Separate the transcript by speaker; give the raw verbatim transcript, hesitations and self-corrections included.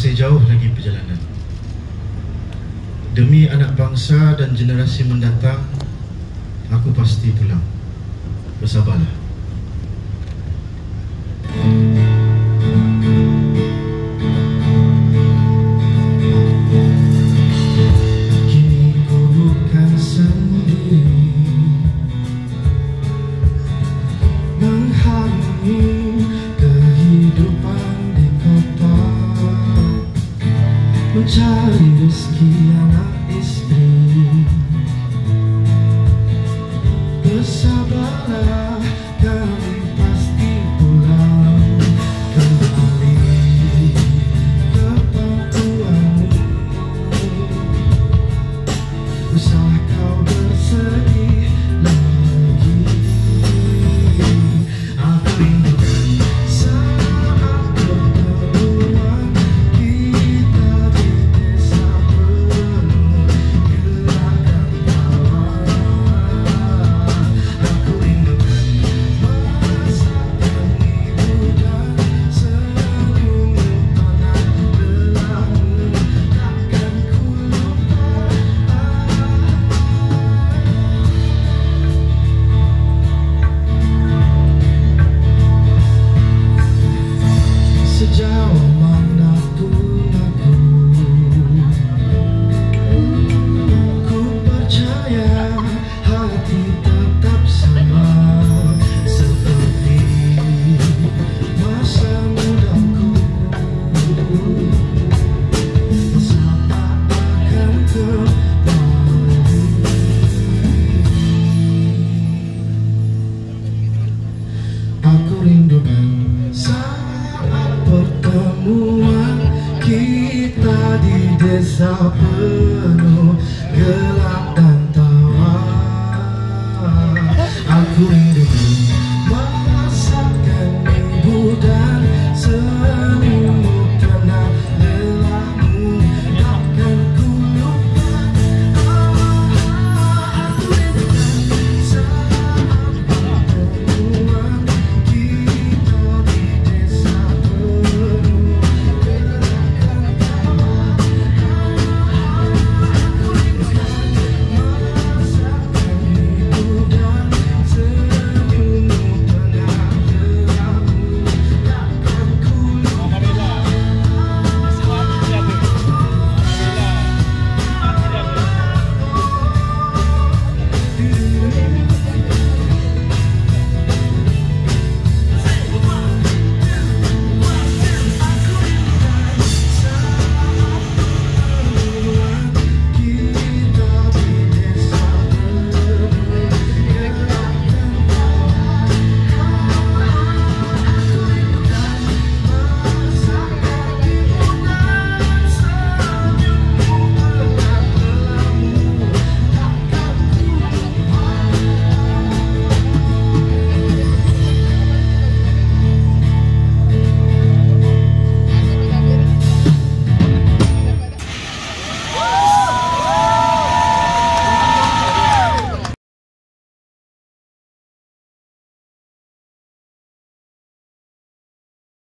Speaker 1: Masih jauh lagi perjalanan. Demi anak bangsa dan generasi mendatang, aku pasti pulang. Bersabarlah. Kini ku bukan sendiri mengharungi kehidupan di kota, mencari rezeki anak istri. Bersabarlah, kami pasti pulang kembali ke pangkuanmu. Usah kau bersedih lagi. Aku rindukan saat pertemuan kita di desa penuh gerakan tawa. Aku rindukan masakan ibu dan senyum panas belahmu. Takkan ku lupa. Sejauh manapun aku, ku percaya hati tetap sama seperti masa mudaku. Masa tak akan kembali. Aku rindukan saat pertemuan kita di desa.